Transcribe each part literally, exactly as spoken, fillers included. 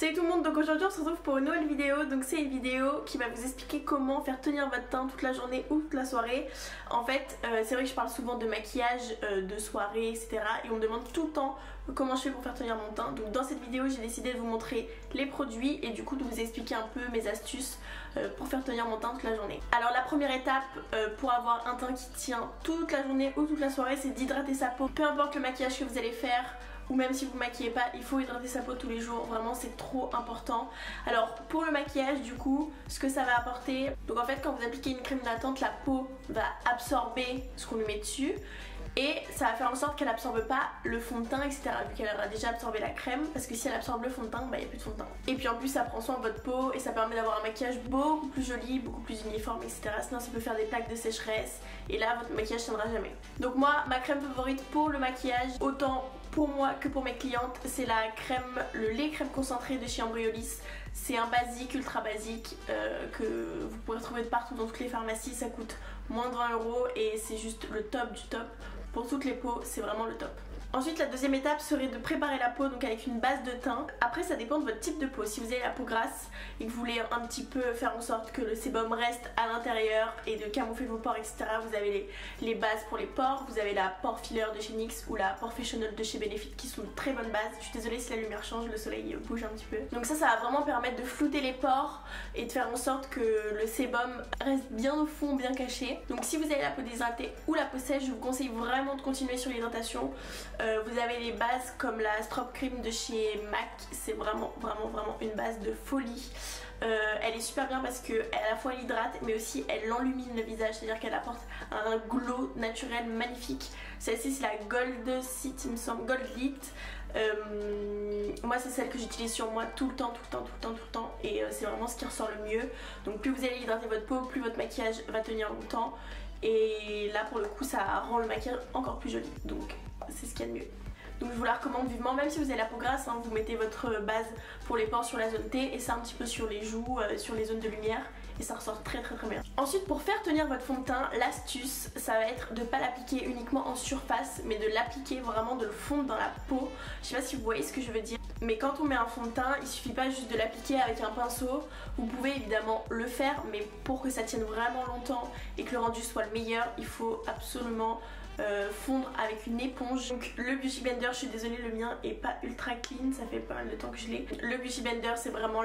Salut tout le monde, donc aujourd'hui on se retrouve pour une nouvelle vidéo. Donc c'est une vidéo qui va vous expliquer comment faire tenir votre teint toute la journée ou toute la soirée. En fait euh, c'est vrai que je parle souvent de maquillage, euh, de soirée, et cetera. Et on me demande tout le temps comment je fais pour faire tenir mon teint. Donc dans cette vidéo j'ai décidé de vous montrer les produits et du coup de vous expliquer un peu mes astuces euh, pour faire tenir mon teint toute la journée. Alors la première étape euh, pour avoir un teint qui tient toute la journée ou toute la soirée, c'est d'hydrater sa peau. Peu importe le maquillage que vous allez faire, ou même si vous ne maquillez pas, il faut hydrater sa peau tous les jours, vraiment c'est trop important. Alors pour le maquillage du coup, ce que ça va apporter, donc en fait quand vous appliquez une crème hydratante, la peau va absorber ce qu'on lui met dessus et ça va faire en sorte qu'elle absorbe pas le fond de teint, et cetera. Vu qu'elle aura déjà absorbé la crème, parce que si elle absorbe le fond de teint, bah il n'y a plus de fond de teint. Et puis en plus ça prend soin de votre peau et ça permet d'avoir un maquillage beaucoup plus joli, beaucoup plus uniforme, et cetera. Sinon ça peut faire des plaques de sécheresse et là votre maquillage ne tiendra jamais. Donc moi ma crème favorite pour le maquillage, autant pour moi que pour mes clientes, c'est la crème, le lait crème concentré de chez Embryolisse. C'est un basique, ultra basique, euh, que vous pourrez trouver de partout dans toutes les pharmacies. Ça coûte moins de vingt euros et c'est juste le top du top. Pour toutes les peaux, c'est vraiment le top. Ensuite la deuxième étape serait de préparer la peau, donc avec une base de teint. Après ça dépend de votre type de peau. Si vous avez la peau grasse et que vous voulez un petit peu faire en sorte que le sébum reste à l'intérieur et de camoufler vos pores, et cetera, vous avez les, les bases pour les pores. Vous avez la Pore Filler de chez N Y X ou la Porefessional de chez Benefit qui sont de très bonnes bases. Je suis désolée si la lumière change, le soleil bouge un petit peu. Donc ça, ça va vraiment permettre de flouter les pores et de faire en sorte que le sébum reste bien au fond, bien caché. Donc si vous avez la peau déshydratée ou la peau sèche, je vous conseille vraiment de continuer sur l'hydratation. Euh, vous avez les bases comme la Strop Cream de chez MAC, c'est vraiment vraiment vraiment une base de folie. Euh, elle est super bien parce que à la fois elle hydrate mais aussi elle enlumine le visage, c'est à dire qu'elle apporte un glow naturel magnifique. Celle-ci c'est la Gold Sit, il me semble, Gold Lit. Euh, moi c'est celle que j'utilise sur moi tout le temps, tout le temps, tout le temps, tout le temps et euh, c'est vraiment ce qui ressort le mieux. Donc plus vous allez hydrater votre peau, plus votre maquillage va tenir longtemps et là pour le coup ça rend le maquillage encore plus joli, donc c'est ce qu'il y a de mieux. Donc je vous la recommande vivement, même si vous avez la peau grasse, hein, vous mettez votre base pour les pores sur la zone T et ça un petit peu sur les joues, euh, sur les zones de lumière et ça ressort très très très bien. Ensuite pour faire tenir votre fond de teint, l'astuce ça va être de ne pas l'appliquer uniquement en surface mais de l'appliquer vraiment, de le fondre dans la peau. Je sais pas si vous voyez ce que je veux dire, mais quand on met un fond de teint il suffit pas juste de l'appliquer avec un pinceau. Vous pouvez évidemment le faire mais pour que ça tienne vraiment longtemps et que le rendu soit le meilleur, il faut absolument Euh, fondre avec une éponge. Donc le Beauty Blender, je suis désolée, le mien est pas ultra clean, ça fait pas mal de temps que je l'ai. Le Beauty Blender c'est vraiment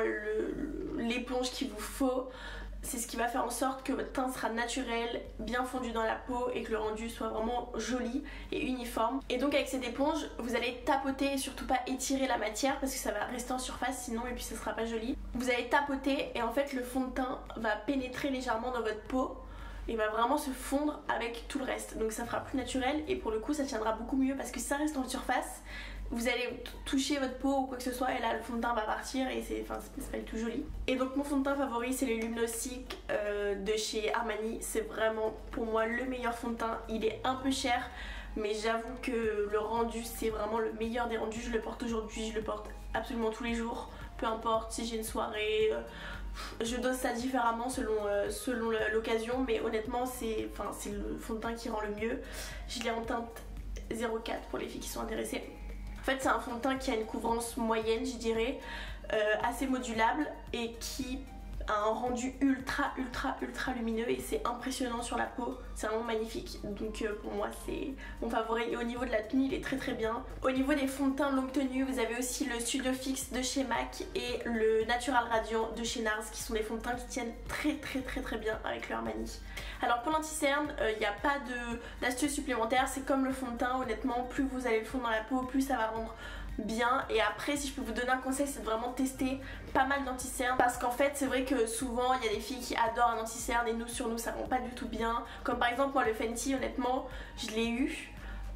l'éponge qu'il vous faut. C'est ce qui va faire en sorte que votre teint sera naturel, bien fondu dans la peau et que le rendu soit vraiment joli et uniforme. Et donc avec cette éponge, vous allez tapoter et surtout pas étirer la matière parce que ça va rester en surface sinon et puis ça sera pas joli. Vous allez tapoter et en fait le fond de teint va pénétrer légèrement dans votre peau. Il va vraiment se fondre avec tout le reste, donc ça fera plus naturel et pour le coup ça tiendra beaucoup mieux parce que si ça reste en surface, vous allez toucher votre peau ou quoi que ce soit et là le fond de teint va partir et c'est enfin, pas du tout joli. Et donc mon fond de teint favori c'est le Luminosic euh, de chez Armani, c'est vraiment pour moi le meilleur fond de teint. Il est un peu cher mais j'avoue que le rendu c'est vraiment le meilleur des rendus. Je le porte aujourd'hui, je le porte absolument tous les jours, peu importe si j'ai une soirée. euh, Je dose ça différemment selon, euh, selon l'occasion mais honnêtement c'est enfin, c'est le fond de teint qui rend le mieux. Je l'ai en teinte zéro quatre pour les filles qui sont intéressées. En fait c'est un fond de teint qui a une couvrance moyenne je dirais, euh, assez modulable et qui a un rendu ultra ultra ultra lumineux et c'est impressionnant sur la peau, c'est vraiment magnifique. Donc euh, pour moi c'est mon favori et au niveau de la tenue il est très très bien. Au niveau des fonds de teint longue tenue vous avez aussi le Studio Fix de chez MAC et le Natural Radiant de chez NARS qui sont des fonds de teint qui tiennent très très très très bien avec le Armani. Alors pour l'anti-cerne il euh, n'y a pas d'astuce supplémentaire, c'est comme le fond de teint honnêtement, plus vous allez le fondre dans la peau plus ça va rendre bien. Et après si je peux vous donner un conseil c'est de vraiment tester pas mal d'anti-cerne parce qu'en fait c'est vrai que souvent il y a des filles qui adorent un anti-cerne et nous sur nous ça rend pas du tout bien, comme par exemple moi le Fenty honnêtement je l'ai eu,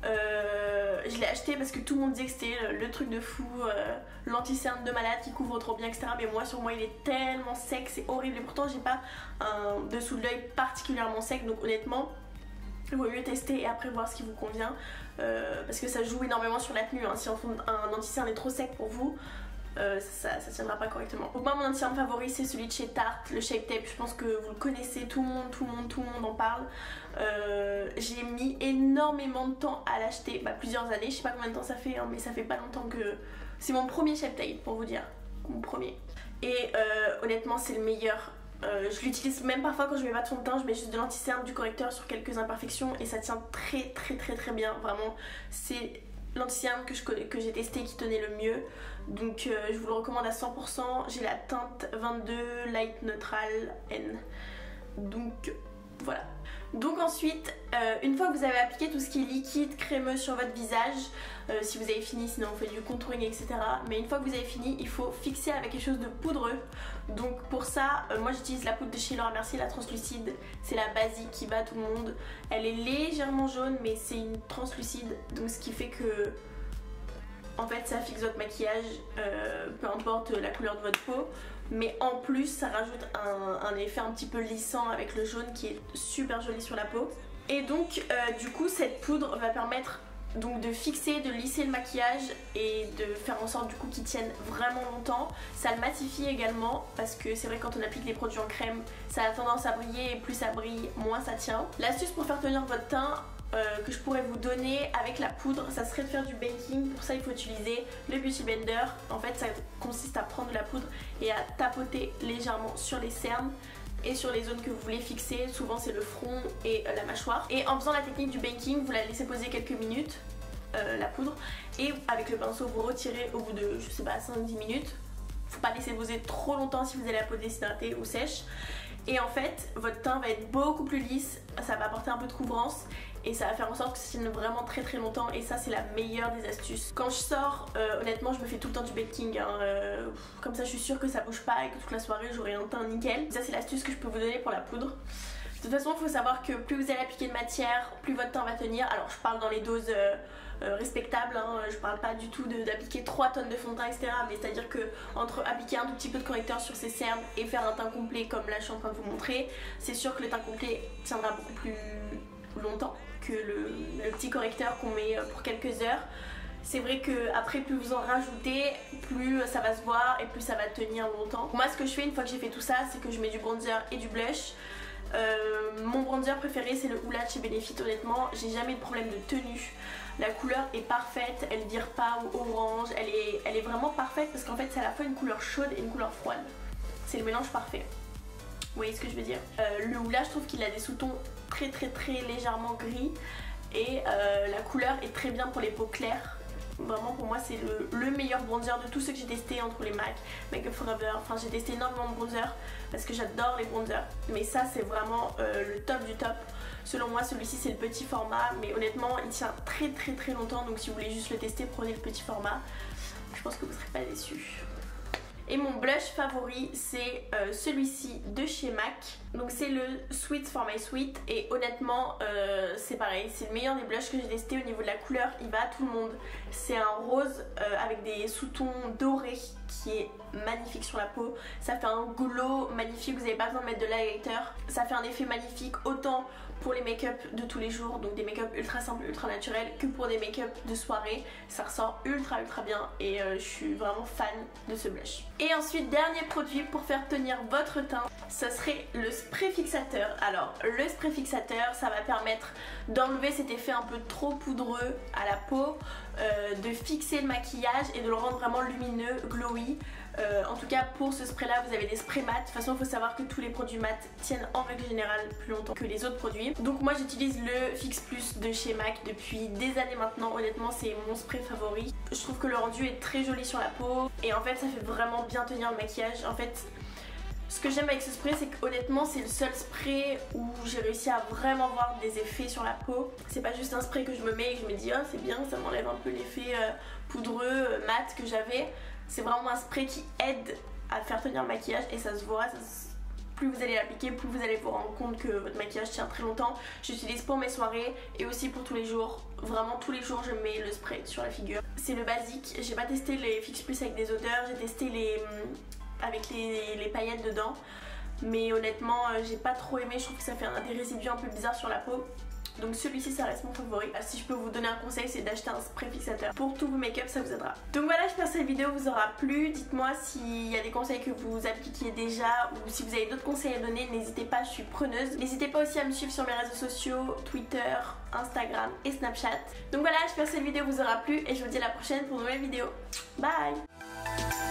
euh, je l'ai acheté parce que tout le monde disait que c'était le, le truc de fou, euh, l'anti-cerne de malade qui couvre trop bien etc, mais moi sur moi il est tellement sec, c'est horrible et pourtant j'ai pas un dessous de l'œil particulièrement sec donc honnêtement il vaut mieux tester et après voir ce qui vous convient euh, parce que ça joue énormément sur la tenue, hein. Si un, un anti-cerne est trop sec pour vous euh, ça, ça tiendra pas correctement. Donc moi mon anti-cerne favori c'est celui de chez Tarte, le Shape Tape, je pense que vous le connaissez, tout le monde, tout le monde, tout le monde en parle. Euh, j'ai mis énormément de temps à l'acheter, bah plusieurs années, je sais pas combien de temps ça fait hein, mais ça fait pas longtemps que... C'est mon premier Shape Tape pour vous dire. mon premier. Et euh, honnêtement c'est le meilleur. Euh, je l'utilise même parfois quand je mets pas de fond de teint, je mets juste de l'anti-cerne, du correcteur sur quelques imperfections et ça tient très très très très bien. Vraiment c'est l'anti-cerne que, je, que j'ai testé qui tenait le mieux. Donc euh, je vous le recommande à cent pour cent. J'ai la teinte vingt-deux Light Neutral N. Donc voilà. Donc ensuite, euh, une fois que vous avez appliqué tout ce qui est liquide, crémeux sur votre visage, euh, si vous avez fini, sinon vous faites du contouring, et cetera. Mais une fois que vous avez fini, il faut fixer avec quelque chose de poudreux. Donc pour ça, euh, moi j'utilise la poudre de chez Laura Mercier, la translucide. C'est la basique qui bat tout le monde. Elle est légèrement jaune, mais c'est une translucide. Donc ce qui fait que, en fait, ça fixe votre maquillage, euh, peu importe la couleur de votre peau. Mais en plus ça rajoute un, un effet un petit peu lissant avec le jaune qui est super joli sur la peau. Et donc euh, du coup cette poudre va permettre donc de fixer, de lisser le maquillage et de faire en sorte du coup qu'il tienne vraiment longtemps. Ça le matifie également parce que c'est vrai que quand on applique des produits en crème ça a tendance à briller et plus ça brille moins ça tient. L'astuce pour faire tenir votre teint Euh, que je pourrais vous donner avec la poudre, ça serait de faire du baking. Pour ça il faut utiliser le Beauty Blender. En fait ça consiste à prendre de la poudre et à tapoter légèrement sur les cernes et sur les zones que vous voulez fixer. Souvent c'est le front et euh, la mâchoire. Et en faisant la technique du baking, vous la laissez poser quelques minutes, euh, la poudre, et avec le pinceau vous retirez au bout de je sais pas cinq dix minutes. Faut pas laisser poser trop longtemps si vous avez la peau déshydratée ou sèche. Et en fait votre teint va être beaucoup plus lisse, ça va apporter un peu de couvrance et ça va faire en sorte que ça tienne vraiment très très longtemps. Et ça c'est la meilleure des astuces. Quand je sors, euh, honnêtement je me fais tout le temps du baking hein, euh, comme ça je suis sûre que ça bouge pas et que toute la soirée j'aurai un teint nickel. Ça c'est l'astuce que je peux vous donner pour la poudre. De toute façon il faut savoir que plus vous allez appliquer de matière, plus votre teint va tenir. Alors je parle dans les doses euh, euh, respectables, hein. Je parle pas du tout d'appliquer trois tonnes de fond de teint et cetera. Mais c'est à dire que entre appliquer un tout petit peu de correcteur sur ses cernes et faire un teint complet comme là je suis en train de vous montrer, c'est sûr que le teint complet tiendra beaucoup plus longtemps que le, le petit correcteur qu'on met pour quelques heures. C'est vrai que après plus vous en rajoutez, plus ça va se voir et plus ça va tenir longtemps. Moi ce que je fais une fois que j'ai fait tout ça, c'est que je mets du bronzer et du blush. Euh, mon bronzer préféré c'est le Hoola chez Benefit. Honnêtement j'ai jamais eu de problème de tenue. La couleur est parfaite, elle vire pas au orange, elle est, elle est vraiment parfaite parce qu'en fait c'est à la fois une couleur chaude et une couleur froide. C'est le mélange parfait. Vous voyez ce que je veux dire. euh, Le Hoola je trouve qu'il a des sous-tons très très très légèrement gris et euh, la couleur est très bien pour les peaux claires. Vraiment pour moi c'est le, le meilleur bronzer de tous ceux que j'ai testé entre les MAC, Make Up Forever. Enfin j'ai testé énormément de bronzers parce que j'adore les bronzers. Mais ça c'est vraiment euh, le top du top. Selon moi celui-ci c'est le petit format, mais honnêtement il tient très très très longtemps. Donc si vous voulez juste le tester, prenez le petit format. Je pense que vous ne serez pas déçus. Et mon blush favori c'est euh, celui-ci de chez MAC. Donc c'est le Sweet for My Sweet. Et honnêtement euh, c'est pareil, c'est le meilleur des blushs que j'ai testé. Au niveau de la couleur il va à tout le monde. C'est un rose euh, avec des sous-tons dorés qui est magnifique sur la peau. Ça fait un glow magnifique, vous n'avez pas besoin de mettre de l'highlighter. Ça fait un effet magnifique autant pour les make-up de tous les jours, donc des make-up ultra simples, ultra naturels, que pour des make-up de soirée. Ça ressort ultra ultra bien et euh, je suis vraiment fan de ce blush. Et ensuite dernier produit pour faire tenir votre teint, ça serait le spray fixateur. Alors le spray fixateur ça va permettre d'enlever cet effet un peu trop poudreux à la peau, euh, de fixer le maquillage et de le rendre vraiment lumineux, glowy. Euh, en tout cas pour ce spray là vous avez des sprays mat. De toute façon il faut savoir que tous les produits mat tiennent en règle générale plus longtemps que les autres produits. Donc moi j'utilise le Fix Plus de chez MAC depuis des années maintenant. Honnêtement c'est mon spray favori. Je trouve que le rendu est très joli sur la peau et en fait ça fait vraiment bien tenir le maquillage. En fait ce que j'aime avec ce spray c'est qu'honnêtement c'est le seul spray où j'ai réussi à vraiment voir des effets sur la peau. C'est pas juste un spray que je me mets et que je me dis oh c'est bien, ça m'enlève un peu l'effet euh, poudreux, euh, mat que j'avais. C'est vraiment un spray qui aide à faire tenir le maquillage et ça se voit. Ça se... Plus vous allez l'appliquer, plus vous allez vous rendre compte que votre maquillage tient très longtemps. J'utilise pour mes soirées et aussi pour tous les jours. Vraiment tous les jours je mets le spray sur la figure. C'est le basique. J'ai pas testé les Fix Plus avec des odeurs. J'ai testé les avec les, les paillettes dedans. Mais honnêtement j'ai pas trop aimé. Je trouve que ça fait un, des résidus un peu bizarres sur la peau. Donc celui-ci ça reste mon favori. Si je peux vous donner un conseil c'est d'acheter un spray fixateur. Pour tous vos make-up ça vous aidera. Donc voilà, j'espère que cette vidéo vous aura plu. Dites-moi s'il y a des conseils que vous appliquiez déjà ou si vous avez d'autres conseils à donner, n'hésitez pas, je suis preneuse. N'hésitez pas aussi à me suivre sur mes réseaux sociaux, Twitter, Instagram et Snapchat. Donc voilà, j'espère que cette vidéo vous aura plu et je vous dis à la prochaine pour une nouvelle vidéo. Bye.